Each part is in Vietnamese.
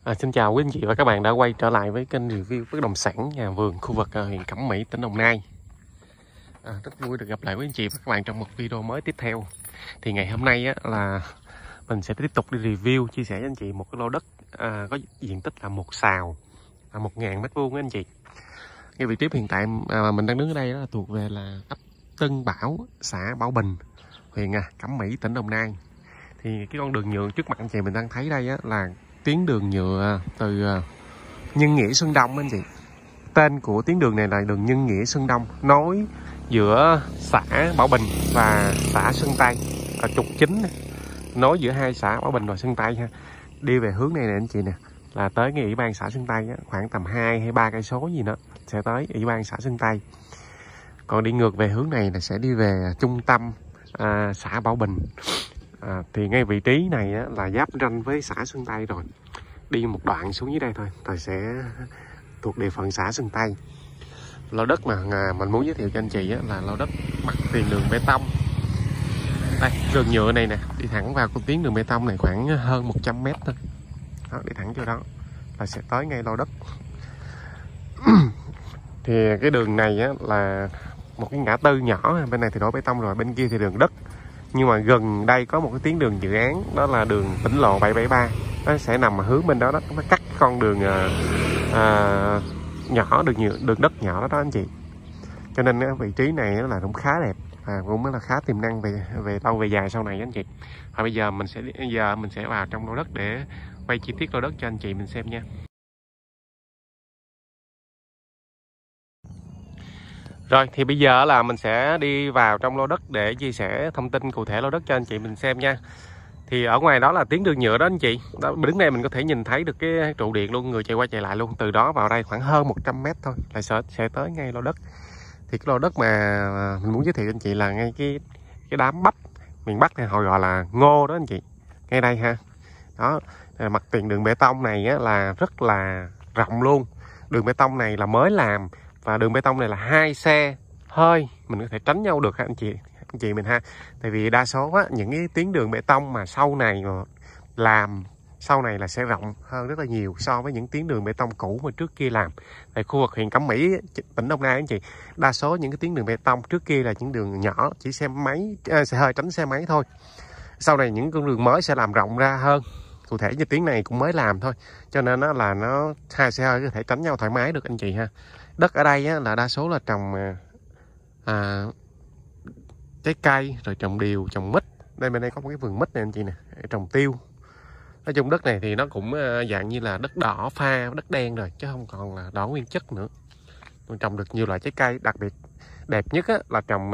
Xin chào quý anh chị và các bạn đã quay trở lại với kênh review bất động sản nhà vườn khu vực huyện Cẩm Mỹ, tỉnh Đồng Nai. Rất vui được gặp lại quý anh chị và các bạn trong một video mới tiếp theo. Thì ngày hôm nay là mình sẽ tiếp tục đi review, chia sẻ với anh chị một cái lô đất có diện tích là 1 sào, 1.000 m² anh chị. Cái vị trí hiện tại mình đang đứng ở đây là thuộc về là ấp Tân Bảo, xã Bảo Bình, huyện Cẩm Mỹ, tỉnh Đồng Nai. Thì cái con đường nhựa trước mặt anh chị mình đang thấy đây là tuyến đường nhựa từ Nhân Nghĩa Xuân Đông anh chị. Tên của tuyến đường này là đường Nhân Nghĩa Xuân Đông, nối giữa xã Bảo Bình và xã Xuân Tây, là trục chính nối giữa hai xã Bảo Bình và Xuân Tây ha. Đi về hướng này nè anh chị nè, là tới cái ủy ban xã Xuân Tây khoảng tầm 2 hay 3 cây số gì đó sẽ tới ủy ban xã Xuân Tây. Còn đi ngược về hướng này là sẽ đi về trung tâm xã Bảo Bình. Thì ngay vị trí này là giáp ranh với xã Xuân Tây rồi. Đi một đoạn xuống dưới đây thôi là sẽ thuộc địa phận xã Xuân Tây. Lô đất mà mình muốn giới thiệu cho anh chị là lô đất mặt tiền đường bê tông. Đây, đường nhựa này nè, đi thẳng vào con tuyến đường bê tông này khoảng hơn 100 m thôi. Đó, đi thẳng vô đó là sẽ tới ngay lô đất. Thì cái đường này là một cái ngã tư nhỏ, bên này thì đổ bê tông rồi, bên kia thì đường đất. Nhưng mà gần đây có một cái tuyến đường dự án, đó là đường tỉnh lộ 773. Nó sẽ nằm ở hướng bên đó, nó cắt con đường nhỏ, đường đất nhỏ đó anh chị. Cho nên vị trí này là cũng khá đẹp, cũng là khá tiềm năng về lâu về dài sau này anh chị. Và bây giờ mình sẽ vào trong lô đất để quay chi tiết lô đất cho anh chị mình xem nha. Rồi thì bây giờ là mình sẽ đi vào trong lô đất để chia sẻ thông tin cụ thể lô đất cho anh chị mình xem nha. Thì ở ngoài đó là tuyến đường nhựa đó anh chị. Đó, đứng đây mình có thể nhìn thấy được cái trụ điện luôn, người chạy qua chạy lại luôn. Từ đó vào đây khoảng hơn 100 m thôi là sẽ tới ngay lô đất. Thì cái lô đất mà mình muốn giới thiệu cho anh chị là ngay cái đám bắp miền Bắc này họ gọi là ngô đó anh chị. Ngay đây ha. Đó, mặt tiền đường bê tông này là rất là rộng luôn. Đường bê tông này là mới làm. Và đường bê tông này là 2 xe hơi mình có thể tránh nhau được anh chị mình ha. Tại vì đa số những cái tuyến đường bê tông mà sau này mà làm sau này là sẽ rộng hơn rất là nhiều so với những tuyến đường bê tông cũ mà trước kia làm. Tại khu vực huyện Cẩm Mỹ, tỉnh Đồng Nai anh chị, đa số những cái tuyến đường bê tông trước kia là những đường nhỏ, chỉ xe hơi tránh xe máy thôi. Sau này những con đường mới sẽ làm rộng ra hơn. Cụ thể như tuyến này cũng mới làm thôi, cho nên là nó 2 xe hơi có thể tránh nhau thoải mái được anh chị ha. Đất ở đây là đa số là trồng trái cây, rồi trồng điều, trồng mít. Đây bên đây có một cái vườn mít này anh chị nè, trồng tiêu. Nói chung đất này thì nó cũng dạng như là đất đỏ pha đất đen rồi, chứ không còn là đỏ nguyên chất nữa. Mình trồng được nhiều loại trái cây, đặc biệt đẹp nhất là trồng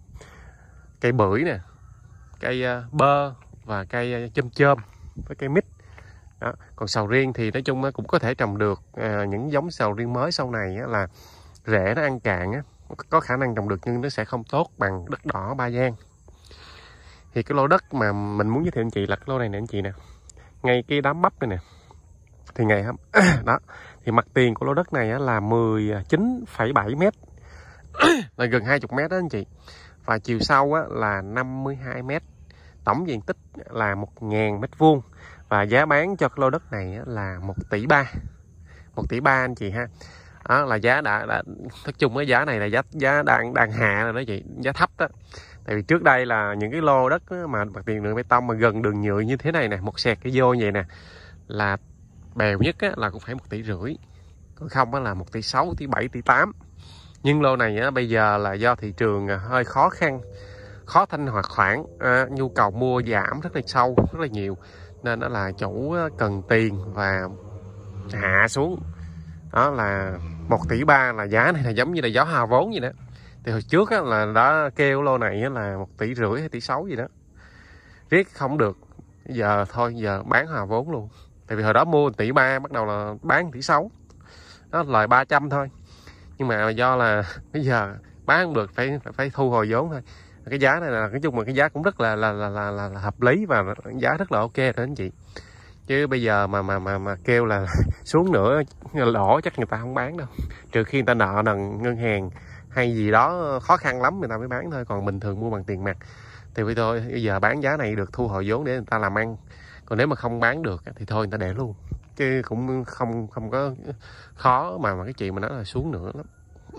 cây bưởi nè, cây bơ và cây chôm chôm với cây mít. Đó. Còn sầu riêng thì nói chung cũng có thể trồng được những giống sầu riêng mới sau này là rễ nó ăn cạn có khả năng trồng được, nhưng nó sẽ không tốt bằng đất đỏ Ba Giang. Thì cái lô đất mà mình muốn giới thiệu anh chị là cái lô này nè anh chị nè, ngay cái đám bắp này nè. Thì ngày hôm đó thì mặt tiền của lô đất này là 19,7 m, là gần 20 m đó anh chị. Và chiều sâu là 52 m, tổng diện tích là 1.000 m². Và giá bán cho cái lô đất này là 1,3 tỷ. 1,3 tỷ anh chị ha. Đó là giá đã nói chung cái giá này là giá đang hạ rồi đó chị, giá thấp đó. Tại vì trước đây là những cái lô đất mà mặt tiền đường bê tông mà gần đường nhựa như thế này nè, một sẹt cái vô như vậy nè, là bèo nhất là cũng phải 1,5 tỷ. Còn không là 1,6 tỷ, 1,7 tỷ, 1,8 tỷ. Nhưng lô này bây giờ là do thị trường hơi khó khăn, khó thanh hoạt khoản, nhu cầu mua giảm rất là sâu, rất là nhiều, nên đó là chủ cần tiền và hạ xuống. Đó là 1,3 tỷ, là giá này là giống như là gió hào vốn vậy đó. Thì hồi trước là đã kêu lô này là 1,5 tỷ, 1,6 tỷ gì đó, riết không được. Giờ thôi, giờ bán hào vốn luôn. Tại vì hồi đó mua 1,3 tỷ, bắt đầu là bán 1,6 tỷ, đó lời 300 thôi. Nhưng mà do là bây giờ bán không được, phải thu hồi vốn thôi. Cái giá này là nói chung là cái giá cũng rất là hợp lý và giá rất là ok rồi anh chị. Chứ bây giờ mà kêu là xuống nữa lỗ chắc người ta không bán đâu. Trừ khi người ta nợ nần ngân hàng hay gì đó khó khăn lắm người ta mới bán thôi. Còn bình thường mua bằng tiền mặt thì bây giờ bán giá này được thu hồi vốn để người ta làm ăn. Còn nếu mà không bán được thì thôi người ta để luôn. chứ cũng không có khó mà cái chuyện mà nói là xuống nữa lắm.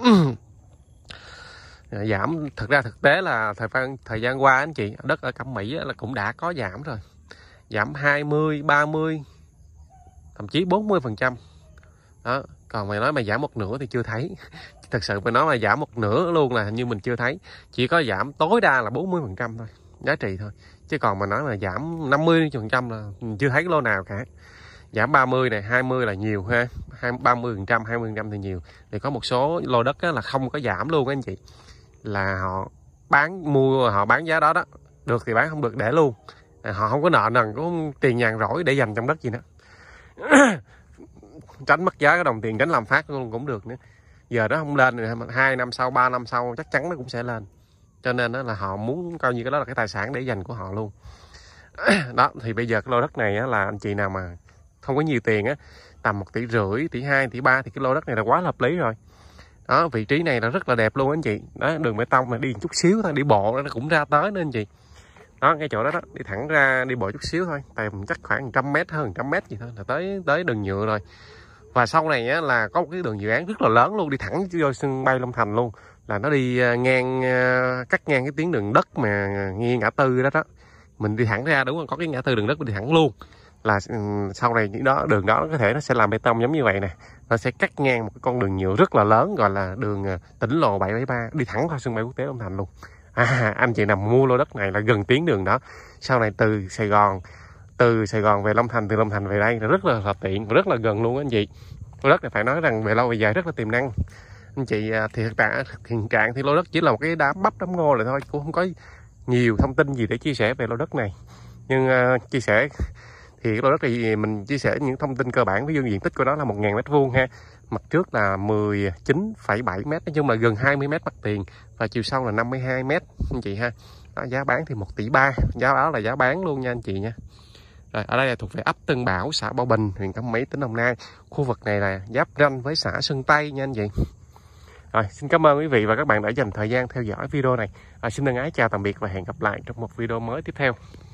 Giảm thực tế là thời gian qua anh chị, đất ở Cẩm Mỹ là cũng đã có giảm rồi, giảm 20, 30, thậm chí 40% đó. Còn mày nói mà giảm một nửa thì chưa thấy. Thật sự phải nói mà giảm một nửa luôn là hình như mình chưa thấy, chỉ có giảm tối đa là 40% thôi, giá trị thôi, chứ còn mà nói là giảm 50% là mình chưa thấy cái lô nào cả. Giảm 30 này, 20 là nhiều ha, 30%, 20% thì nhiều. Thì có một số lô đất là không có giảm luôn anh chị, là họ họ bán giá đó đó, được thì bán, không được để luôn. Họ không có nợ nần, có tiền nhàn rỗi để dành trong đất gì nữa. Tránh mất giá cái đồng tiền, tránh làm phát luôn cũng được nữa. Giờ nó không lên, 2 năm sau, 3 năm sau chắc chắn nó cũng sẽ lên. Cho nên đó là họ muốn coi như cái đó là cái tài sản để dành của họ luôn. Đó, thì bây giờ cái lô đất này á, là anh chị nào mà không có nhiều tiền á, tầm 1,5 tỷ, tỷ 2, tỷ 3 thì cái lô đất này là quá hợp lý rồi. Đó, vị trí này là rất là đẹp luôn anh chị. Đó, đường bê tông mà đi chút xíu thôi, đi bộ nó cũng ra tới nữa anh chị. Đó, cái chỗ đó đó, đi thẳng ra đi bộ chút xíu thôi, tầm chắc khoảng 100 mét, hơn 100 mét gì thôi là tới đường nhựa rồi. Và sau này á, là có một cái đường dự án rất là lớn luôn, đi thẳng vô sân bay Long Thành luôn, là nó đi ngang, cắt ngang cái tuyến đường đất mà nghiêng ngã tư đó đó. Mình đi thẳng ra, đúng rồi, có cái ngã tư đường đất mình đi thẳng luôn. Là sau này những đó đường đó có thể nó sẽ làm bê tông giống như vậy nè, nó sẽ cắt ngang một cái con đường nhựa rất là lớn, gọi là đường tỉnh lộ 773, đi thẳng qua sân bay quốc tế Long Thành luôn. Anh chị nào mua lô đất này là gần tuyến đường đó. Sau này từ Sài Gòn về Long Thành, từ Long Thành về đây là rất là tiện và rất là gần luôn anh chị. Lô đất này phải nói rằng về lâu về dài rất là tiềm năng anh chị. Thì hiện trạng thì lô đất chỉ là một cái đám bắp đám ngô lại thôi, cũng không có nhiều thông tin gì để chia sẻ về lô đất này. Nhưng chia sẻ thì cái lô đất thì mình chia sẻ những thông tin cơ bản. Ví dụ diện tích của nó là 1.000 m2 ha, mặt trước là 19,7 m, nói chung là gần 20 m mặt tiền, và chiều sâu là 52 m anh chị ha. Đó, giá bán thì 1,3 tỷ, giá đó là giá bán luôn nha anh chị nha. Rồi, ở đây là thuộc về ấp Tân Bảo, xã Bảo Bình, huyện Cẩm Mỹ, tỉnh Đồng Nai. Khu vực này là giáp ranh với xã Sơn Tây nha anh chị. Rồi, xin cảm ơn quý vị và các bạn đã dành thời gian theo dõi video này. Xin thân ái chào tạm biệt và hẹn gặp lại trong một video mới tiếp theo.